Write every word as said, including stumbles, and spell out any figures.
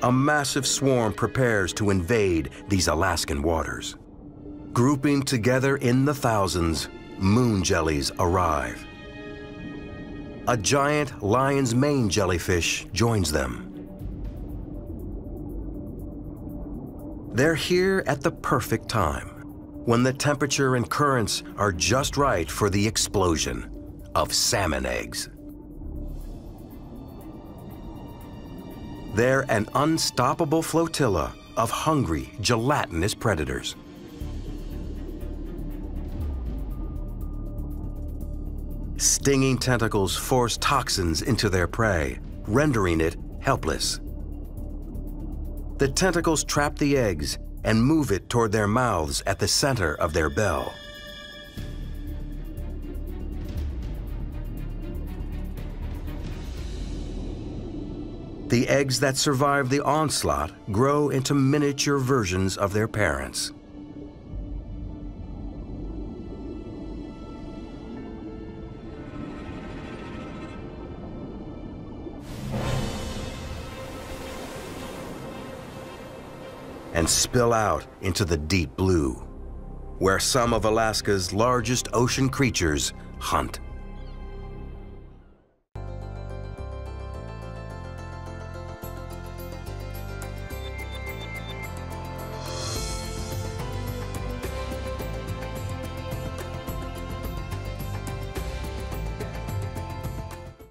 a massive swarm prepares to invade these Alaskan waters. Grouping together in the thousands, moon jellies arrive. A giant lion's mane jellyfish joins them. They're here at the perfect time, when the temperature and currents are just right for the explosion of salmon eggs. They're an unstoppable flotilla of hungry, gelatinous predators. Stinging tentacles force toxins into their prey, rendering it helpless. The tentacles trap the eggs and move it toward their mouths at the center of their bell. The eggs that survive the onslaught grow into miniature versions of their parents. And spill out into the deep blue, where some of Alaska's largest ocean creatures hunt.